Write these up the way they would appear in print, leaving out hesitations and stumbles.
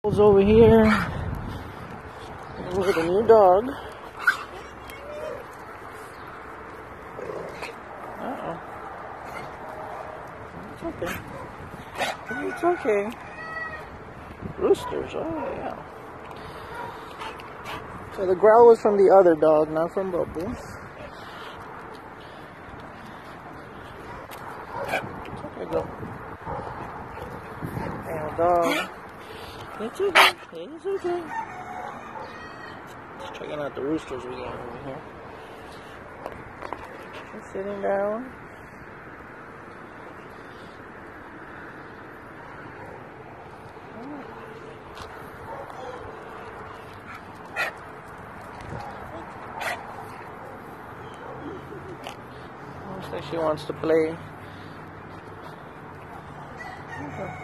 Over here with a new dog. Uh-oh. It's okay. It's okay. Roosters, oh yeah. So the growl was from the other dog, not from Bubbles. It's okay, go. And dog. It's okay. It's okay. Just checking out the roosters we got over here. Just sitting down. Looks like she wants to play. Okay.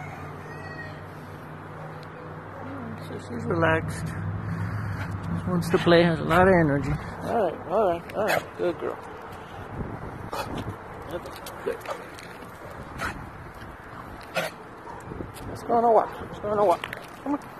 So she's relaxed. Just wants to play, has a lot of energy. Alright. Good girl. Good. Let's go on a walk. Come on.